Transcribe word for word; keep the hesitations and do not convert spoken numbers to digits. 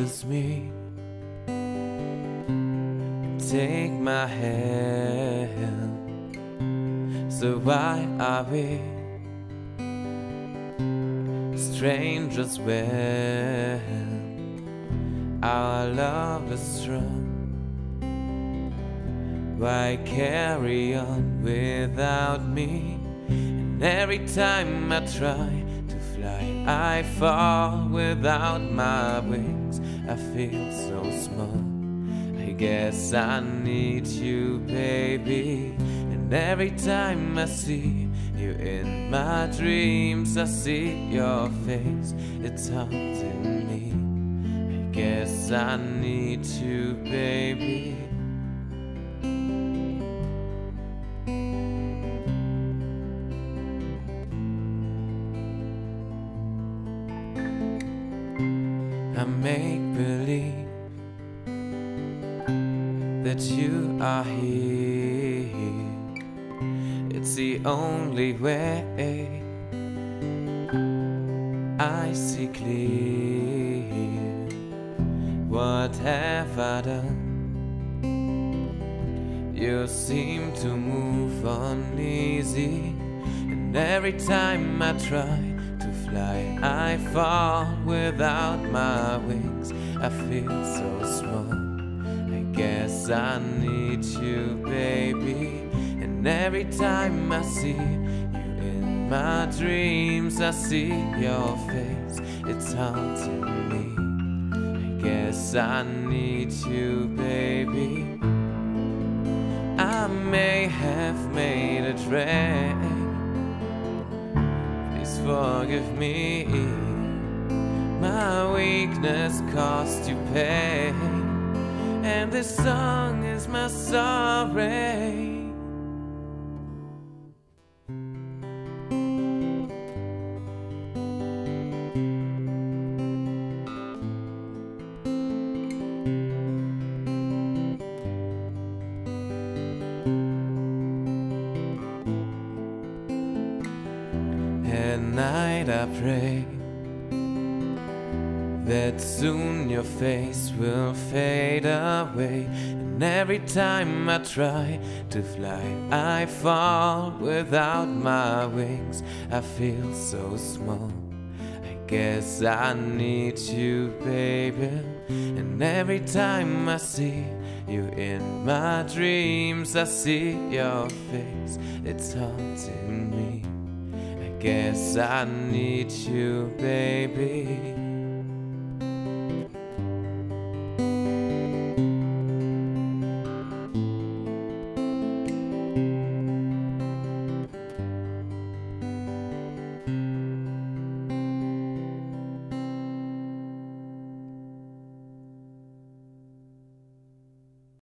as me. Take my hand. So why are we strangers when our love is strong? Why carry on without me? And every time I try to fly, I fall without my wings. I feel so small. I guess I need you, baby. And every time I see you in my dreams, I see your face, it's haunting me. I guess I need you, baby. I make believe that you are here. It's the only way I see clear. What have I done? You seem to move uneasy, and every time I try to fly, I fall without my wings. I feel so small. I guess I need you, baby. And every time I see you in my dreams, I see your face, it's haunting me. I guess I need you, baby. I may have made a drag, please forgive me. My weakness cost you pain, and this song is my sorry. At night I pray that soon your face will fade away. And every time I try to fly, I fall without my wings. I feel so small. I guess I need you, baby. And every time I see you in my dreams, I see your face, it's haunting me. I guess I need you, baby.